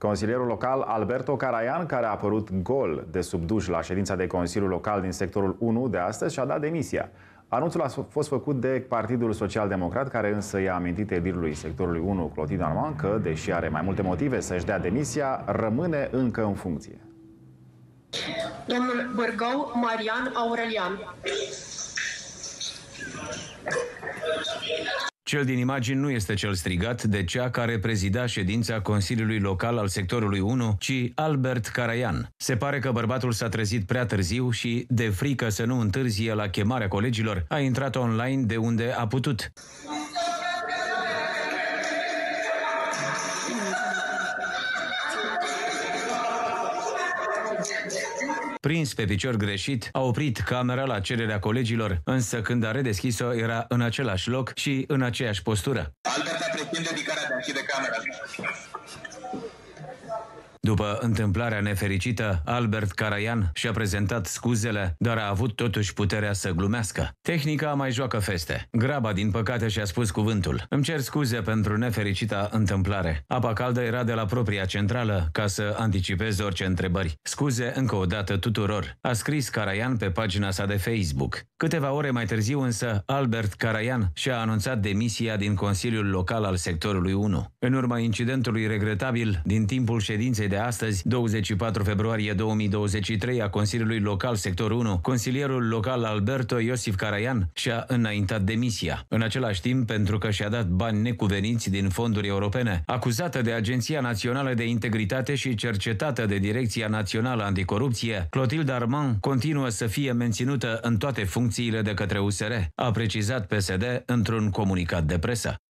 Consilierul local Alberto Caraian, care a apărut gol de sub duș la ședința de Consiliu Local din sectorul 1 de astăzi, și-a dat demisia. Anunțul a fost făcut de Partidul Social Democrat, care însă i-a amintit edilului sectorului 1, Clotilde Armand, că, deși are mai multe motive să-și dea demisia, rămâne încă în funcție. Domnul Bârgău Marian Aurelian. Cel din imagini nu este cel strigat de cea care prezida ședința Consiliului Local al sectorului 1, ci Albert Caraian. Se pare că bărbatul s-a trezit prea târziu și, de frică să nu întârzie la chemarea colegilor, a intrat online de unde a putut. Prins pe picior greșit, a oprit camera la cererea colegilor, însă când a redeschis-o era în același loc și în aceeași postură. Albert a pretins dedicarea de a închide camera. După întâmplarea nefericită, Albert Caraian și-a prezentat scuzele, dar a avut totuși puterea să glumească. Tehnica mai joacă feste. Graba, din păcate, și-a spus cuvântul. Îmi cer scuze pentru nefericita întâmplare. Apa caldă era de la propria centrală, ca să anticipez orice întrebări. Scuze încă o dată tuturor, a scris Caraian pe pagina sa de Facebook. Câteva ore mai târziu însă, Albert Caraian și-a anunțat demisia din Consiliul Local al sectorului 1. În urma incidentului regretabil din timpul ședinței de astăzi, 24 februarie 2023, a Consiliului Local Sector 1, consilierul local Alberto Iosif Caraian și-a înaintat demisia. În același timp, pentru că și-a dat bani necuveniți din fonduri europene, acuzată de Agenția Națională de Integritate și cercetată de Direcția Națională Anticorupție, Clotilde Armand continuă să fie menținută în toate funcțiile de către USR, a precizat PSD într-un comunicat de presă.